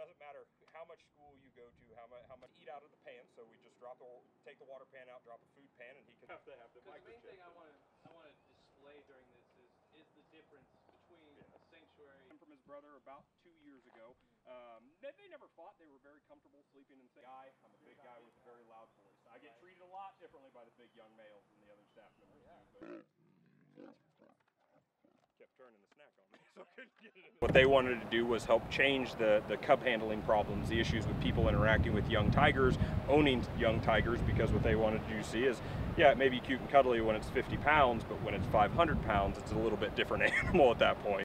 doesn't matter how much school you go to, how much eat out of the pan. So we just take the water pan out, drop a food pan, and he can have to have the microchip. The main thing I want to display during this is the difference between a sanctuary. From his brother about 2 years ago. They never fought. They were very comfortable sleeping in the same guy. I'm a big guy with a very loud voice. I get treated a lot differently by the big young males than the other staff members do. But kept turning the snack on me, so I couldn't get it. What they wanted to do was help change the cub handling problems, the issues with people interacting with young tigers, owning young tigers, because what they wanted to see is, yeah, it may be cute and cuddly when it's 50 pounds, but when it's 500 pounds, it's a little bit different animal at that point.